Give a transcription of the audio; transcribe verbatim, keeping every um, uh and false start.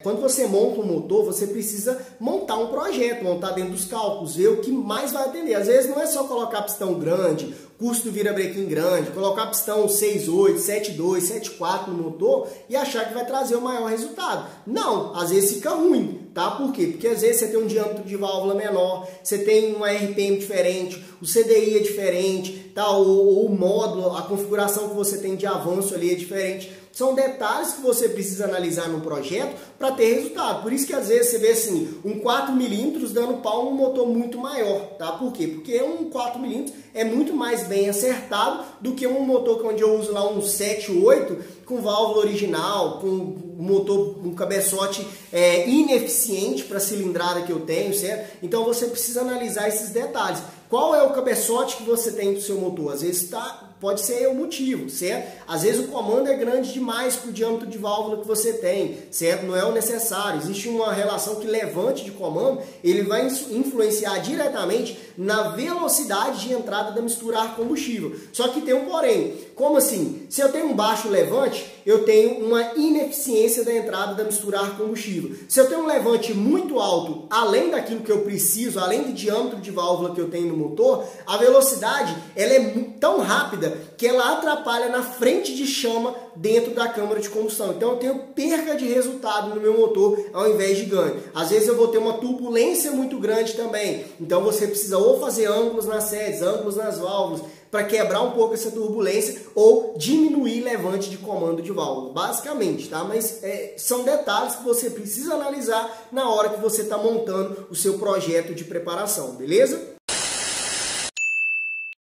Quando você monta um motor, você precisa montar um projeto, montar dentro dos cálculos, ver o que mais vai atender. Às vezes não é só colocar pistão grande, custo do virabrequim grande, colocar pistão seis oito, sete dois, sete quatro no motor e achar que vai trazer o maior resultado. Não, às vezes fica ruim, tá? Por quê? Porque às vezes você tem um diâmetro de válvula menor, você tem uma R P M diferente, o C D I é diferente, tá? O, o módulo, a configuração que você tem de avanço ali é diferente. São detalhes que você precisa analisar no projeto para ter resultado. Por isso que às vezes você vê assim, um quatro milímetros dando pau num motor muito maior, tá? Por quê? Porque um quatro milímetros é muito mais bem acertado do que um motor onde eu uso lá um sete oito com válvula original, com um motor, um cabeçote é, ineficiente para a cilindrada que eu tenho, certo? Então você precisa analisar esses detalhes. Qual é o cabeçote que você tem do seu motor? Às vezes tá, pode ser o motivo, certo? Às vezes o comando é grande demais para o diâmetro de válvula que você tem, certo? Não é o necessário. Existe uma relação que levante de comando, ele vai influenciar diretamente na velocidade de entrada da mistura ar-combustível. Só que tem um porém. Como assim? Se eu tenho um baixo levante, eu tenho uma ineficiência da entrada da mistura ar-combustível. Se eu tenho um levante muito alto, além daquilo que eu preciso, além do diâmetro de válvula que eu tenho no motor, a velocidade ela é tão rápida que ela atrapalha na frente de chama dentro da câmara de combustão. Então eu tenho perca de resultado no meu motor ao invés de ganho. Às vezes eu vou ter uma turbulência muito grande também. Então você precisa ou fazer ângulos nas sedes, ângulos nas válvulas, para quebrar um pouco essa turbulência ou diminuir levante de comando de válvula, basicamente, tá? Mas é, são detalhes que você precisa analisar na hora que você está montando o seu projeto de preparação, beleza?